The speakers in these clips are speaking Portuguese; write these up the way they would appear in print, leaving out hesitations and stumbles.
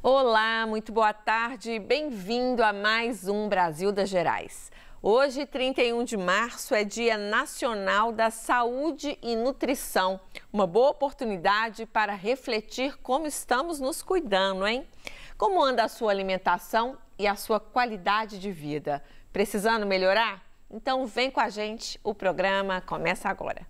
Olá, muito boa tarde, bem-vindo a mais um Brasil das Gerais. Hoje, 31 de março, é Dia Nacional da Saúde e Nutrição. Uma boa oportunidade para refletir como estamos nos cuidando, hein? Como anda a sua alimentação e a sua qualidade de vida? Precisando melhorar? Então vem com a gente, o programa começa agora.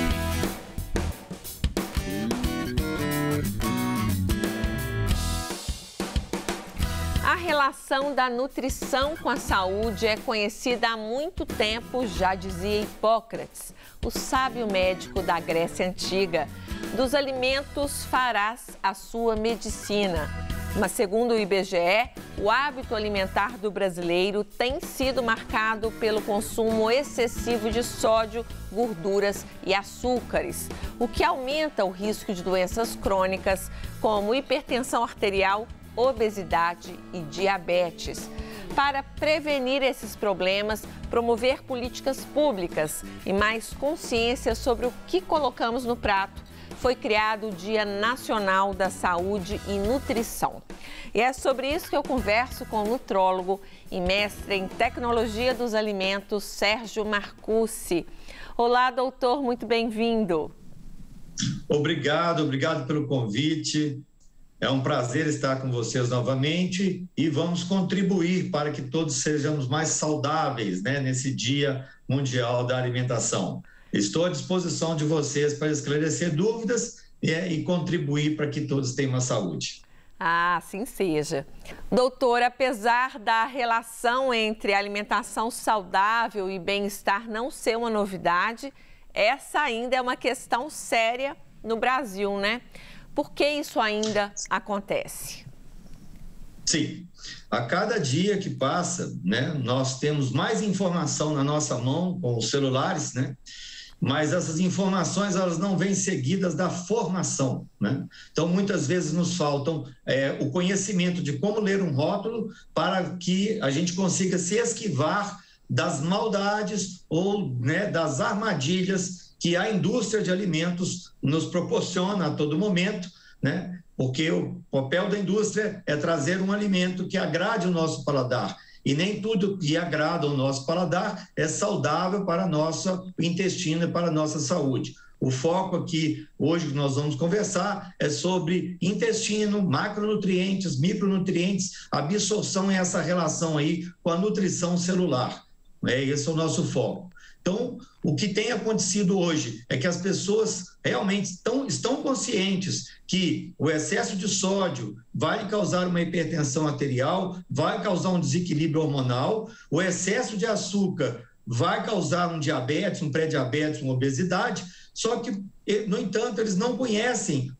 A relação da nutrição com a saúde é conhecida há muito tempo, já dizia Hipócrates, o sábio médico da Grécia Antiga. Dos alimentos farás a sua medicina. Mas, segundo o IBGE, o hábito alimentar do brasileiro tem sido marcado pelo consumo excessivo de sódio, gorduras e açúcares, o que aumenta o risco de doenças crônicas como hipertensão arterial, obesidade e diabetes. Para prevenir esses problemas, promover políticas públicas e mais consciência sobre o que colocamos no prato, foi criado o Dia Nacional da Saúde e Nutrição. E é sobre isso que eu converso com o nutrólogo e mestre em Tecnologia dos Alimentos, Sérgio Marcucci. Olá, doutor, muito bem-vindo. Obrigado pelo convite. É um prazer estar com vocês novamente e vamos contribuir para que todos sejamos mais saudáveis, né, nesse Dia Mundial da Alimentação. Estou à disposição de vocês para esclarecer dúvidas e contribuir para que todos tenham uma saúde. Ah, assim seja. Doutor, apesar da relação entre alimentação saudável e bem-estar não ser uma novidade, essa ainda é uma questão séria no Brasil, né? Por que isso ainda acontece? Sim, a cada dia que passa, né, nós temos mais informação na nossa mão com os celulares, né? Mas essas informações, elas não vêm seguidas da formação, né? Então, muitas vezes nos faltam o conhecimento de como ler um rótulo para que a gente consiga se esquivar das maldades ou, né, das armadilhas que a indústria de alimentos nos proporciona a todo momento, né? Porque o papel da indústria é trazer um alimento que agrade o nosso paladar. E nem tudo que agrada o nosso paladar é saudável para o nosso intestino e para a nossa saúde. O foco aqui, hoje, que nós vamos conversar, é sobre intestino, macronutrientes, micronutrientes, absorção e essa relação aí com a nutrição celular. Esse é o nosso foco. Então, o que tem acontecido hoje é que as pessoas realmente estão conscientes que o excesso de sódio vai causar uma hipertensão arterial, vai causar um desequilíbrio hormonal, o excesso de açúcar vai causar um diabetes, um pré-diabetes, uma obesidade, só que, no entanto, eles não conhecem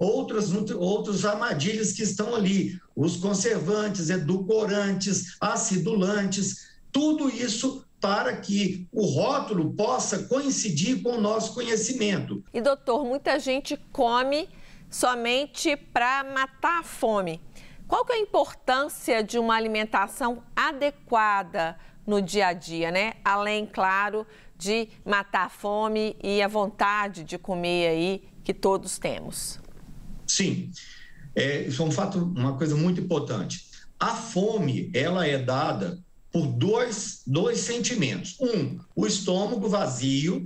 outras armadilhas que estão ali, os conservantes, edulcorantes, acidulantes, tudo isso para que o rótulo possa coincidir com o nosso conhecimento. E, doutor, muita gente come somente para matar a fome. Qual que é a importância de uma alimentação adequada no dia a dia, né? Além, claro, de matar a fome e a vontade de comer aí que todos temos. Sim, isso é um fato, uma coisa muito importante. A fome, ela é dada por dois sentimentos. O estômago vazio.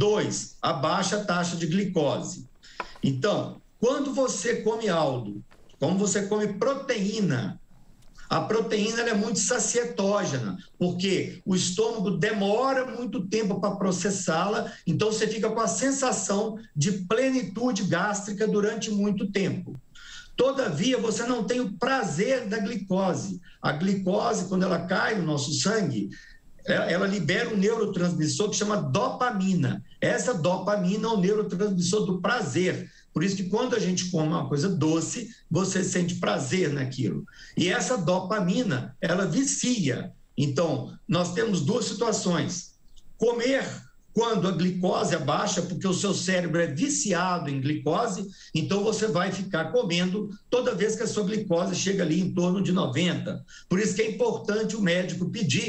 2, a baixa taxa de glicose. Então, quando você come algo, como você come proteína, a proteína ela é muito sacietógena, porque o estômago demora muito tempo para processá-la, então você fica com a sensação de plenitude gástrica durante muito tempo. Todavia, você não tem o prazer da glicose. A glicose, quando ela cai no nosso sangue, ela libera um neurotransmissor que chama dopamina. Essa dopamina é o neurotransmissor do prazer. Por isso que quando a gente come uma coisa doce, você sente prazer naquilo. E essa dopamina, ela vicia. Então, nós temos duas situações. Comer quando a glicose é baixa, porque o seu cérebro é viciado em glicose, então você vai ficar comendo toda vez que a sua glicose chega ali em torno de 90. Por isso que é importante o médico pedir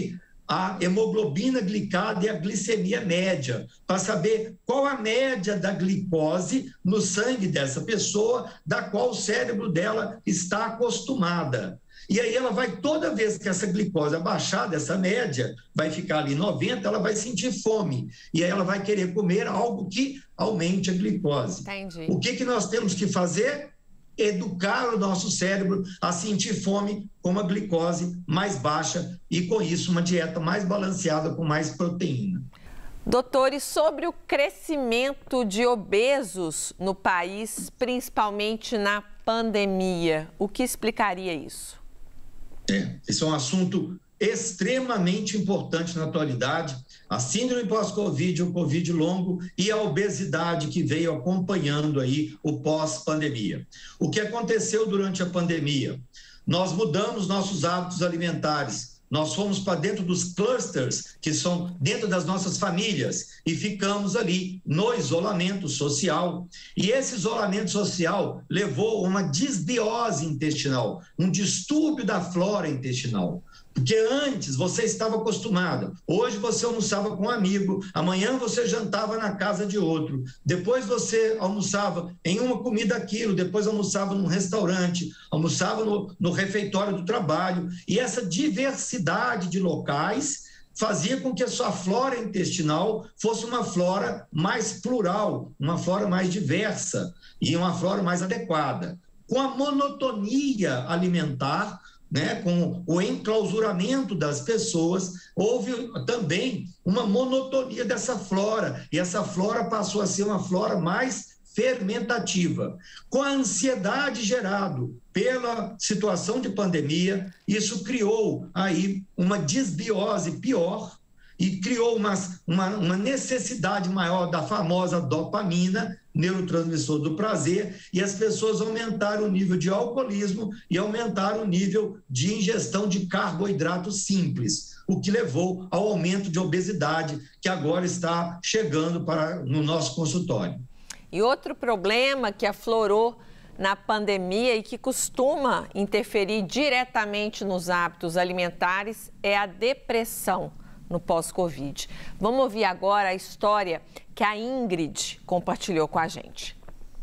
a hemoglobina glicada e a glicemia média, para saber qual a média da glicose no sangue dessa pessoa, da qual o cérebro dela está acostumada. E aí ela vai, toda vez que essa glicose abaixar dessa média, vai ficar ali 90, ela vai sentir fome. E aí ela vai querer comer algo que aumente a glicose. Entendi. O que nós temos que fazer? Educar o nosso cérebro a sentir fome com uma glicose mais baixa e, com isso, uma dieta mais balanceada com mais proteína. Doutores, sobre o crescimento de obesos no país, principalmente na pandemia, o que explicaria isso? Esse é um assunto extremamente importante na atualidade. A síndrome pós-Covid, o Covid longo e a obesidade que veio acompanhando aí o pós-pandemia. O que aconteceu durante a pandemia? Nós mudamos nossos hábitos alimentares. Nós fomos para dentro dos clusters, que são dentro das nossas famílias, e ficamos ali no isolamento social. E esse isolamento social levou a uma disbiose intestinal, um distúrbio da flora intestinal. Porque antes você estava acostumado, hoje você almoçava com um amigo, amanhã você jantava na casa de outro, depois você almoçava em uma comida aquilo, depois almoçava num restaurante, almoçava no refeitório do trabalho, e essa diversidade de locais fazia com que a sua flora intestinal fosse uma flora mais plural, uma flora mais diversa e uma flora mais adequada. Com a monotonia alimentar, com o enclausuramento das pessoas, houve também uma monotonia dessa flora, e essa flora passou a ser uma flora mais fermentativa. Com a ansiedade gerada pela situação de pandemia, isso criou aí uma disbiose pior e criou uma necessidade maior da famosa dopamina, neurotransmissor do prazer, e as pessoas aumentaram o nível de alcoolismo e aumentaram o nível de ingestão de carboidrato simples, o que levou ao aumento de obesidade, que agora está chegando no nosso consultório. E outro problema que aflorou na pandemia e que costuma interferir diretamente nos hábitos alimentares é a depressão no pós-Covid. Vamos ouvir agora a história que a Ingrid compartilhou com a gente.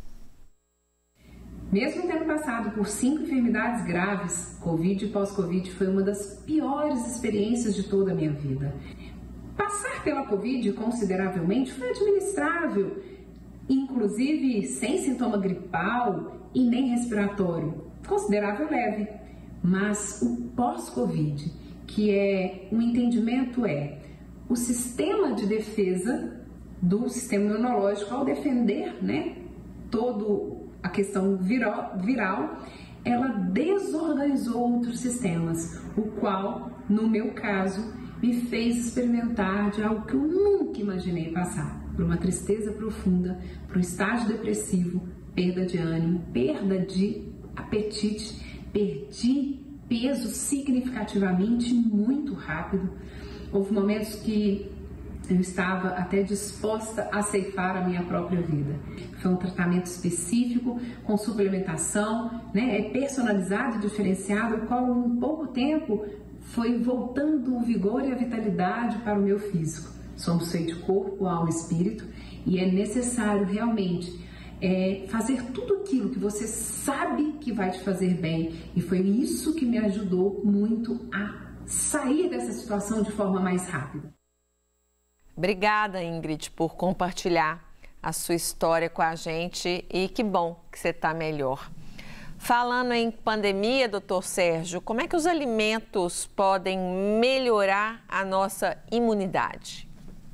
Mesmo tendo passado por 5 enfermidades graves, Covid e pós-Covid foi uma das piores experiências de toda a minha vida. Passar pela Covid consideravelmente foi administrável, inclusive sem sintoma gripal e nem respiratório, considerável leve. Mas o pós-Covid, que um entendimento o sistema de defesa do sistema imunológico, ao defender, toda a questão viral, ela desorganizou outros sistemas, o qual, no meu caso, me fez experimentar de algo que eu nunca imaginei passar, por uma tristeza profunda, por um estágio depressivo, perda de ânimo, perda de apetite, perdi peso significativamente muito rápido. Houve momentos que eu estava até disposta a ceifar a minha própria vida. Foi um tratamento específico, com suplementação, personalizado e diferenciado, o qual em pouco tempo foi voltando o vigor e a vitalidade para o meu físico. Somos feitos de corpo, alma e espírito, e é necessário realmente fazer tudo aquilo que você sabe que vai te fazer bem, e foi isso que me ajudou muito a sair dessa situação de forma mais rápida. Obrigada, Ingrid, por compartilhar a sua história com a gente, e que bom que você está melhor. Falando em pandemia, doutor Sérgio, como é que os alimentos podem melhorar a nossa imunidade?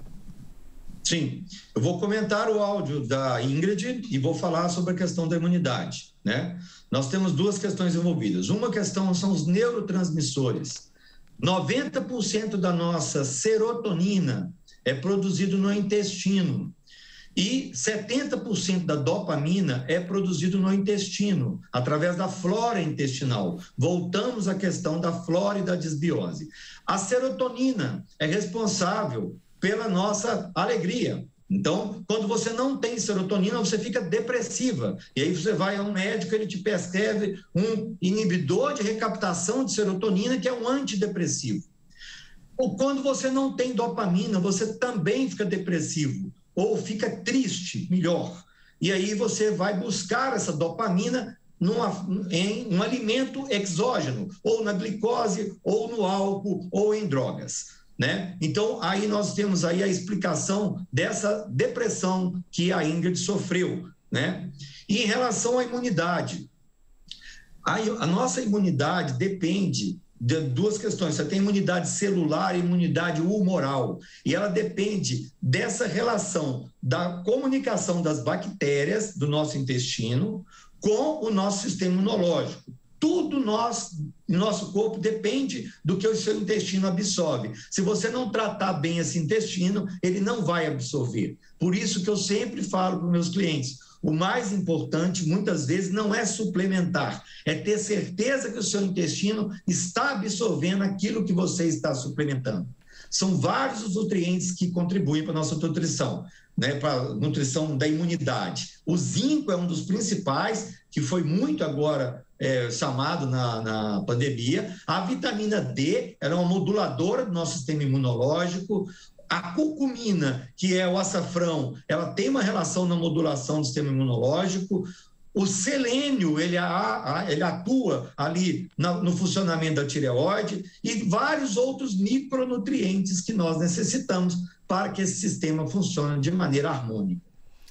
Sim, eu vou comentar o áudio da Ingrid e vou falar sobre a questão da imunidade, Nós temos duas questões envolvidas. Uma questão são os neurotransmissores. 90% da nossa serotonina é produzido no intestino e 70% da dopamina é produzido no intestino, através da flora intestinal. Voltamos à questão da flora e da disbiose. A serotonina é responsável pela nossa alegria. Então, quando você não tem serotonina, você fica depressiva. E aí você vai a um médico, ele te prescreve um inibidor de recaptação de serotonina, que é um antidepressivo. Ou quando você não tem dopamina, você também fica depressivo ou fica triste, melhor. E aí você vai buscar essa dopamina em um alimento exógeno, ou na glicose, ou no álcool, ou em drogas, né? Então, aí nós temos aí a explicação dessa depressão que a Ingrid sofreu, né? E em relação à imunidade, a nossa imunidade depende de duas questões. Você tem imunidade celular e imunidade humoral. E ela depende dessa relação da comunicação das bactérias do nosso intestino com o nosso sistema imunológico. Tudo nosso corpo depende do que o seu intestino absorve. Se você não tratar bem esse intestino, ele não vai absorver. Por isso que eu sempre falo para os meus clientes, o mais importante, muitas vezes, não é suplementar, é ter certeza que o seu intestino está absorvendo aquilo que você está suplementando. São vários os nutrientes que contribuem para a nossa nutrição, né, para a nutrição da imunidade. O zinco é um dos principais, que foi muito agora chamado na pandemia. A vitamina D era uma moduladora do nosso sistema imunológico. A curcumina, que é o açafrão, ela tem uma relação na modulação do sistema imunológico. O selênio, ele atua ali no funcionamento da tireoide e vários outros micronutrientes que nós necessitamos para que esse sistema funcione de maneira harmônica.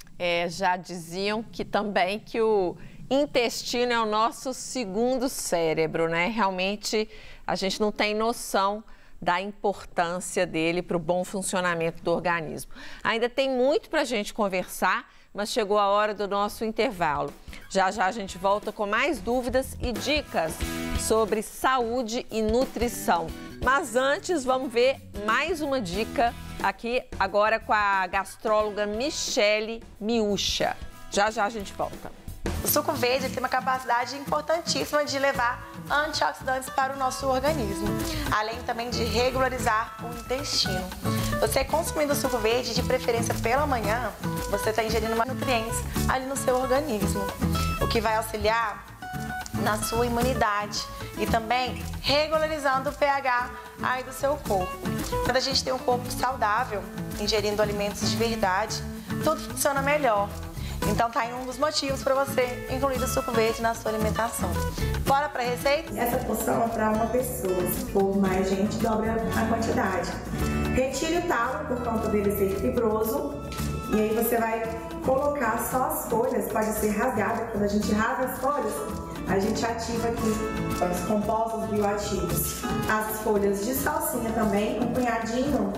Já diziam que também que o intestino é o nosso segundo cérebro, né? Realmente a gente não tem noção da importância dele para o bom funcionamento do organismo. Ainda tem muito para a gente conversar, mas chegou a hora do nosso intervalo. Já já a gente volta com mais dúvidas e dicas sobre saúde e nutrição. Mas antes, vamos ver mais uma dica aqui agora com a gastróloga Michele Miúcha. Já já a gente volta. O suco verde tem uma capacidade importantíssima de levar antioxidantes para o nosso organismo, além também de regularizar o intestino. Você consumindo o suco verde, de preferência pela manhã, você está ingerindo mais nutrientes ali no seu organismo, o que vai auxiliar na sua imunidade e também regularizando o pH aí do seu corpo. Quando a gente tem um corpo saudável, ingerindo alimentos de verdade, tudo funciona melhor. Então tá aí um dos motivos para você incluir o suco verde na sua alimentação. Bora para a receita? Essa porção é para uma pessoa, se for mais gente, dobra a quantidade. Retire o talo por conta dele ser fibroso e aí você vai colocar só as folhas, pode ser rasgada. Quando a gente rasga as folhas, a gente ativa aqui os compostos bioativos. As folhas de salsinha também, um punhadinho.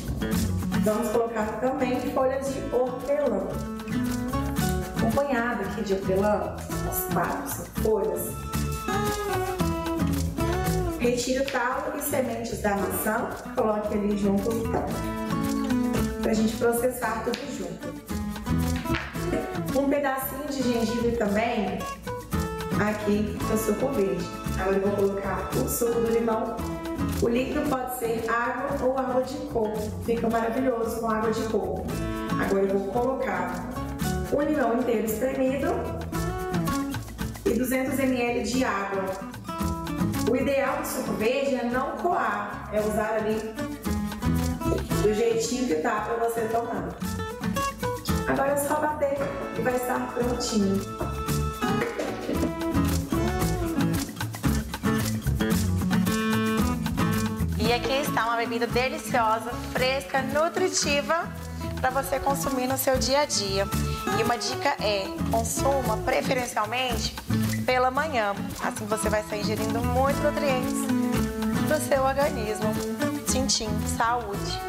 Vamos colocar também folhas de hortelã. Um punhado aqui de hortelã, umas 4, 5 folhas. Retire o talo e sementes da maçã, coloque ali junto para a gente processar tudo junto. Um pedacinho de gengibre também aqui no suco verde. Agora eu vou colocar o suco do limão. O líquido pode ser água ou água de coco, fica maravilhoso com água de coco. Agora eu vou colocar um limão inteiro espremido e 200 ml de água. O ideal do suco verde é não coar, é usar ali do jeitinho que tá para você tomar. Agora é só bater e vai estar prontinho. E aqui está uma bebida deliciosa, fresca, nutritiva para você consumir no seu dia a dia. E uma dica é, consuma preferencialmente pela manhã. Assim você vai estar ingerindo muitos nutrientes para o seu organismo. Tintim, saúde!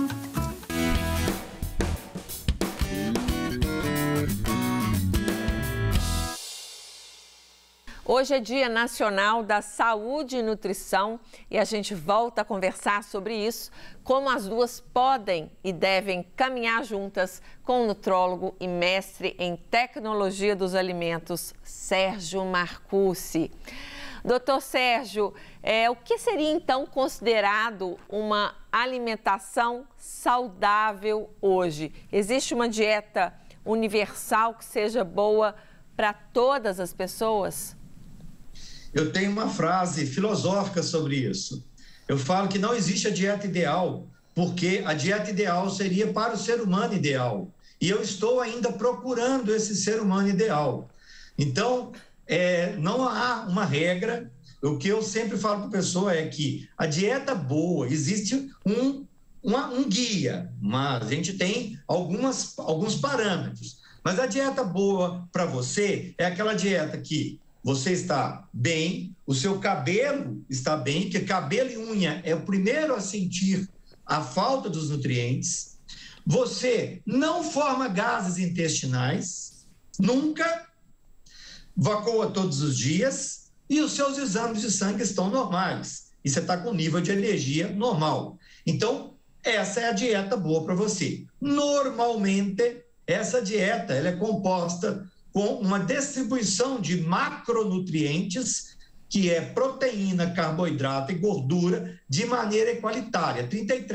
Hoje é Dia Nacional da Saúde e Nutrição e a gente volta a conversar sobre isso, como as duas podem e devem caminhar juntas com o nutrólogo e mestre em tecnologia dos alimentos, Sérgio Marcucci. Doutor Sérgio, o que seria então considerado uma alimentação saudável hoje? Existe uma dieta universal que seja boa para todas as pessoas? Eu tenho uma frase filosófica sobre isso. Eu falo que não existe a dieta ideal, porque a dieta ideal seria para o ser humano ideal. E eu estou ainda procurando esse ser humano ideal. Então, não há uma regra. O que eu sempre falo para a pessoa é que a dieta boa, existe um guia, mas a gente tem alguns parâmetros. Mas a dieta boa para você é aquela dieta que você está bem, o seu cabelo está bem, porque cabelo e unha é o primeiro a sentir a falta dos nutrientes. Você não forma gases intestinais, nunca, vacua todos os dias e os seus exames de sangue estão normais. E você está com nível de energia normal. Então, essa é a dieta boa para você. Normalmente, essa dieta ela é composta com uma distribuição de macronutrientes, que é proteína, carboidrato e gordura, de maneira igualitária,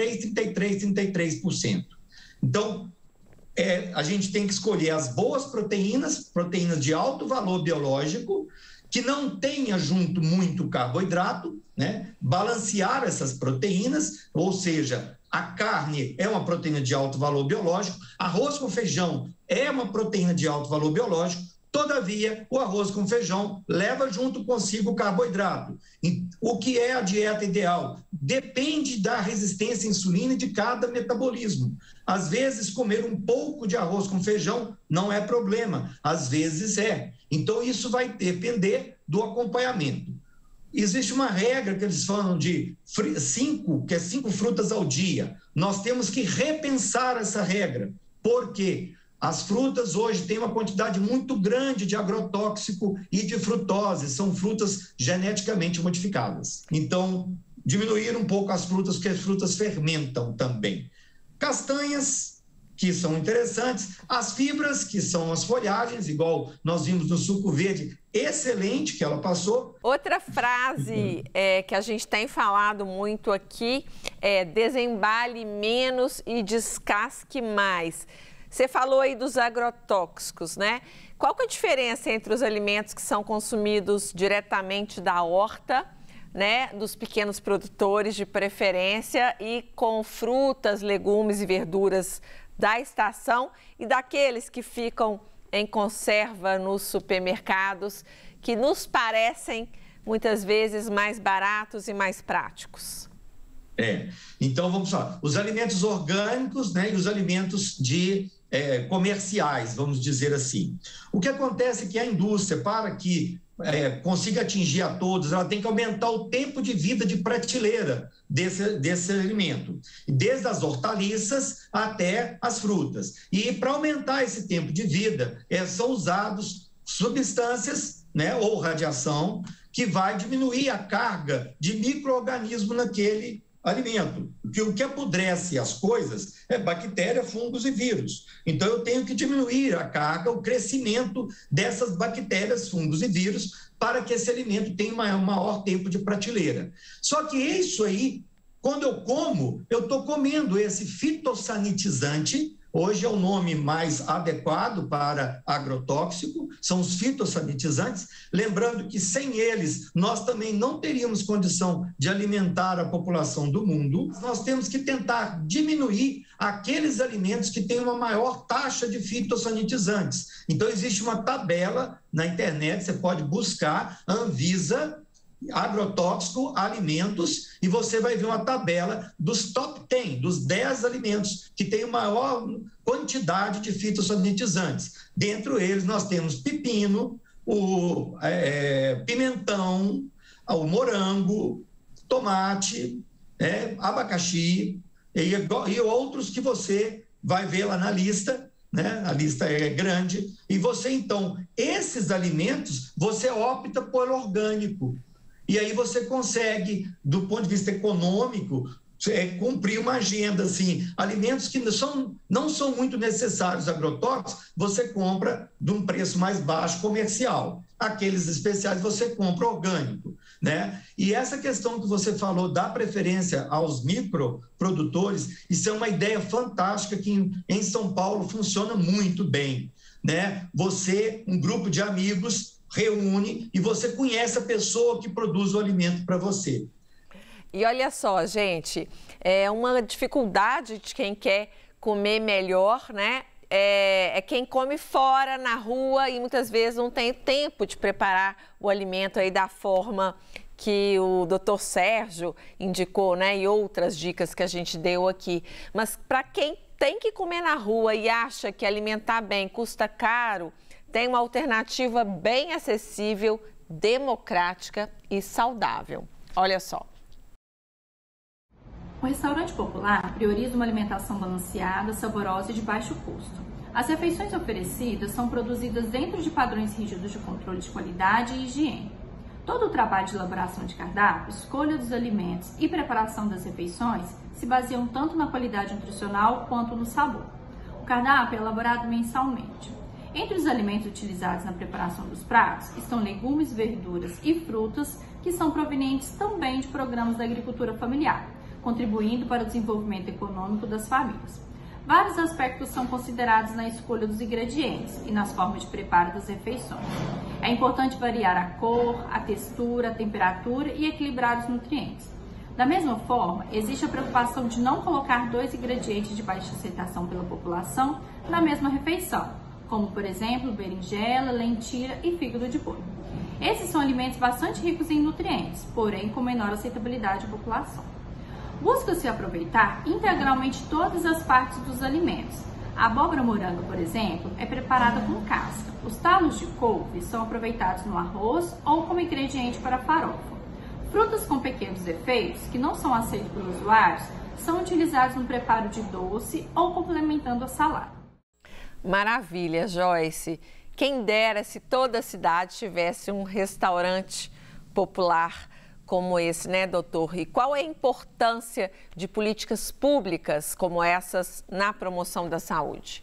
33%. Então, a gente tem que escolher as boas proteínas de alto valor biológico, que não tenha junto muito carboidrato, né? Balancear essas proteínas, ou seja, a carne é uma proteína de alto valor biológico, arroz com feijão é uma proteína de alto valor biológico, todavia, o arroz com feijão leva junto consigo o carboidrato. O que é a dieta ideal? Depende da resistência à insulina e de cada metabolismo. Às vezes, comer um pouco de arroz com feijão não é problema, às vezes é. Então, isso vai depender do acompanhamento. Existe uma regra que eles falam de 5 frutas ao dia. Nós temos que repensar essa regra. Por quê? As frutas hoje têm uma quantidade muito grande de agrotóxico e de frutose. São frutas geneticamente modificadas. Então, diminuir um pouco as frutas, porque as frutas fermentam também. Castanhas, que são interessantes. As fibras, que são as folhagens, igual nós vimos no suco verde, excelente que ela passou. Outra frase que a gente tem falado muito aqui é desembale menos e descasque mais. Você falou aí dos agrotóxicos, né? Qual que é a diferença entre os alimentos que são consumidos diretamente da horta, né, dos pequenos produtores de preferência, e com frutas, legumes e verduras da estação, e daqueles que ficam em conserva nos supermercados, que nos parecem muitas vezes mais baratos e mais práticos? Então vamos lá. Os alimentos orgânicos, né, e os alimentos comerciais, vamos dizer assim. O que acontece é que a indústria, para que consiga atingir a todos, ela tem que aumentar o tempo de vida de prateleira desse alimento, desde as hortaliças até as frutas. E para aumentar esse tempo de vida, são usados substâncias, né, ou radiação, que vai diminuir a carga de micro-organismo naquele alimento. Porque o que apodrece as coisas é bactéria, fungos e vírus. Então, eu tenho que diminuir a carga, o crescimento dessas bactérias, fungos e vírus, para que esse alimento tenha maior tempo de prateleira. Só que isso aí, quando eu como, eu estou comendo esse fitossanitizante. Hoje é o nome mais adequado para agrotóxico, são os fitossanitizantes. Lembrando que sem eles, nós também não teríamos condição de alimentar a população do mundo. Nós temos que tentar diminuir aqueles alimentos que têm uma maior taxa de fitossanitizantes. Então, existe uma tabela na internet, você pode buscar, Anvisa, agrotóxico, alimentos, e você vai ver uma tabela dos top 10, dos 10 alimentos que têm maior quantidade de fitossanitizantes. Dentre eles, nós temos pepino, o pimentão, o morango, tomate, abacaxi e outros que você vai ver lá na lista, né? A lista é grande. E você, então, esses alimentos, você opta por orgânico. E aí você consegue, do ponto de vista econômico, cumprir uma agenda, assim, alimentos que não são muito necessários agrotóxicos, você compra de um preço mais baixo comercial. Aqueles especiais você compra orgânico, né? E essa questão que você falou da preferência aos microprodutores, isso é uma ideia fantástica que em São Paulo funciona muito bem, né? Você, um grupo de amigos, reúne e você conhece a pessoa que produz o alimento para você. E olha só, gente, é uma dificuldade de quem quer comer melhor, né? É quem come fora, na rua, e muitas vezes não tem tempo de preparar o alimento aí da forma que o Dr. Sérgio indicou, né? E outras dicas que a gente deu aqui. Mas para quem tem que comer na rua e acha que alimentar bem custa caro, tem uma alternativa bem acessível, democrática e saudável. Olha só. O restaurante popular prioriza uma alimentação balanceada, saborosa e de baixo custo. As refeições oferecidas são produzidas dentro de padrões rígidos de controle de qualidade e higiene. Todo o trabalho de elaboração de cardápio, escolha dos alimentos e preparação das refeições se baseiam tanto na qualidade nutricional quanto no sabor. O cardápio é elaborado mensalmente. Entre os alimentos utilizados na preparação dos pratos estão legumes, verduras e frutas que são provenientes também de programas da agricultura familiar, contribuindo para o desenvolvimento econômico das famílias. Vários aspectos são considerados na escolha dos ingredientes e nas formas de preparo das refeições. É importante variar a cor, a textura, a temperatura e equilibrar os nutrientes. Da mesma forma, existe a preocupação de não colocar 2 ingredientes de baixa aceitação pela população na mesma refeição, como, por exemplo, berinjela, lentilha e fígado de boi. Esses são alimentos bastante ricos em nutrientes, porém com menor aceitabilidade à população. Busca-se aproveitar integralmente todas as partes dos alimentos. A abóbora moranga, por exemplo, é preparada com casca. Os talos de couve são aproveitados no arroz ou como ingrediente para farofa. Frutas com pequenos defeitos, que não são aceitos pelos usuários, são utilizados no preparo de doce ou complementando a salada. Maravilha, Joyce. Quem dera se toda a cidade tivesse um restaurante popular como esse, né, doutor? E qual é a importância de políticas públicas como essas na promoção da saúde?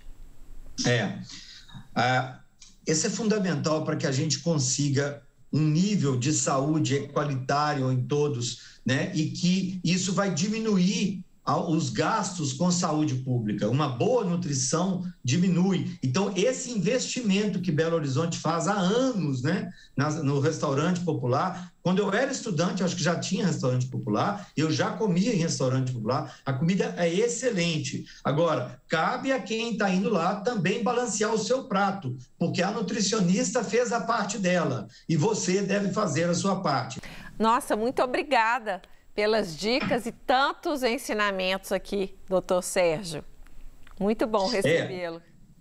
Esse é fundamental para que a gente consiga um nível de saúde equalitário em todos, né? E que isso vai diminuir os gastos com saúde pública. Uma boa nutrição diminui. Então, esse investimento que Belo Horizonte faz há anos, né, no restaurante popular, quando eu era estudante, acho que já tinha restaurante popular, eu já comia em restaurante popular, a comida é excelente. Agora, cabe a quem está indo lá também balancear o seu prato, porque a nutricionista fez a parte dela e você deve fazer a sua parte. Nossa, muito obrigada pelas dicas e tantos ensinamentos aqui, doutor Sérgio. Muito bom recebê-lo.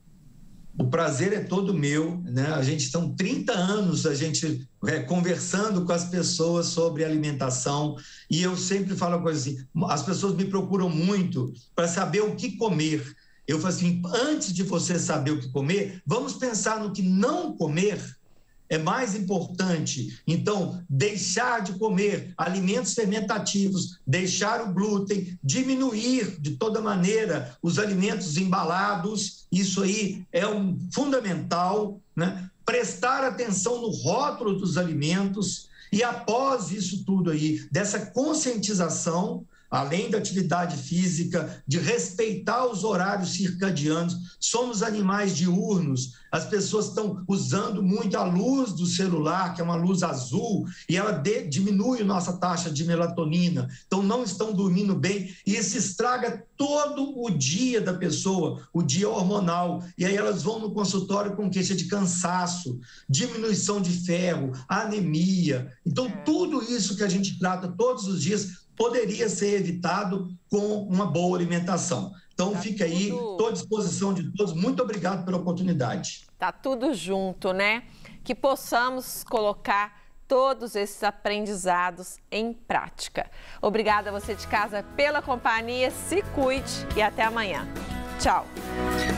O prazer é todo meu, né? A gente estão 30 anos conversando com as pessoas sobre alimentação e eu sempre falo uma coisa assim, as pessoas me procuram muito para saber o que comer. Eu falo assim, antes de você saber o que comer, vamos pensar no que não comer. É mais importante, então, deixar de comer alimentos fermentativos, deixar o glúten, diminuir de toda maneira os alimentos embalados, isso aí é fundamental, né? Prestar atenção no rótulo dos alimentos e após isso tudo aí, dessa conscientização, além da atividade física, de respeitar os horários circadianos. Somos animais diurnos, as pessoas estão usando muito a luz do celular, que é uma luz azul, e ela diminui a nossa taxa de melatonina, então não estão dormindo bem, e isso estraga todo o dia da pessoa, o dia hormonal, e aí elas vão no consultório com queixa de cansaço, diminuição de ferro, anemia. Então tudo isso que a gente trata todos os dias poderia ser evitado com uma boa alimentação. Então, fica aí, estou à disposição de todos. Muito obrigado pela oportunidade. Tá tudo junto, né? Que possamos colocar todos esses aprendizados em prática. Obrigada a você de casa pela companhia, se cuide e até amanhã. Tchau!